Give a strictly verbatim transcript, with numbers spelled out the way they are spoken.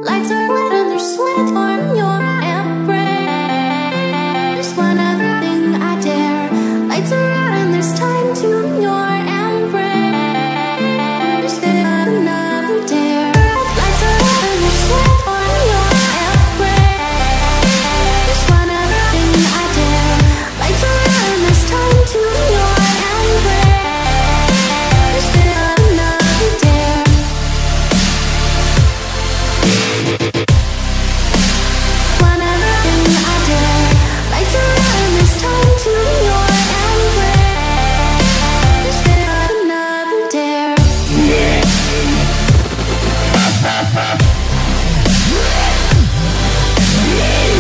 Lights are lit and there's sweat on your embrace. Just one other thing I dare. Lights are out and there's time to your embrace. Just another dare. Lights are out and there's sweat on your embrace. Just one other thing I dare. Lights are out and there's time to your embrace. Just another dare. One other thing I dare. Lights are out and there's time to your embrace. Just another dare. Yeah.